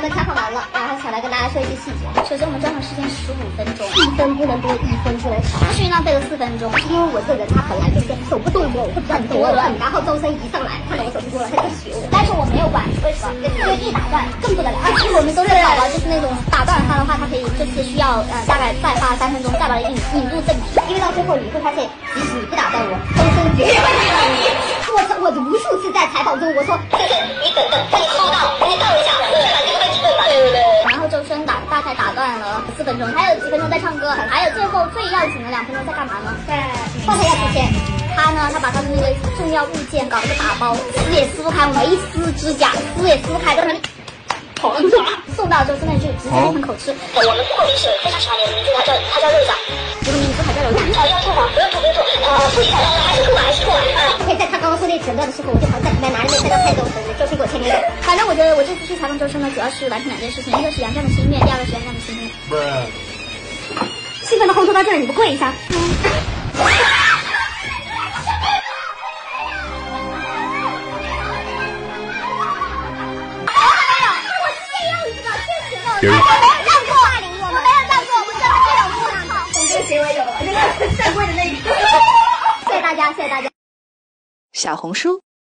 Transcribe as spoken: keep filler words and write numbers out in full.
们采访完了，然后想来跟大家说一些细节。首先，我们专场时间十五分钟，一分不能多，一分不能少。不是浪费了四分钟，是因为我这个人他本来就是手不动作，我会比较多了。然后周深一上来，看到我手不多了，他就学我，但是我没有管，为什么？因为一打断更不得了。而且我们都是宝宝，就是那种打断他的话，他可以就是需要呃大概再花三分钟，再把它引引入正题。因为到最后你会发现，即使你不打断我，周深绝对会打断你。我我无数次在采访中我说，就是你等等，看你收到，你等一下，再把这个位置对吧？对不对？然后周深打大概打断了四分钟，还有几分钟在唱歌，还有最后最要紧的两分钟在干嘛呢？在放下要出现。他呢，他把他的那个重要物件搞了个打包，撕也撕不开，没撕指甲，撕也撕不开，在那里好了，送到周深那就直接变成口吃。我们不仅是非常喜欢你的名字，他叫他叫肉长，这个名字还叫肉长。啊，要吐吗？不用吐，不用吐。呃，不喜欢还是吐吧，还是吐吧。啊，可以在他刚刚说那整段的时候，我就好像在里面拿着那三张拍照的周深给我签名。反正我觉得我这次去采访周深呢，主要是完成两件事情，一个是杨绛的心愿，第二个是杨绛的心愿。兴奋的烘托到这儿，你不跪一下？嗯我没有这样做，我没有这样做，我真的没有做。从这个行为有了，就是站跪的那一刻。谢谢大家，谢谢大家。 小红书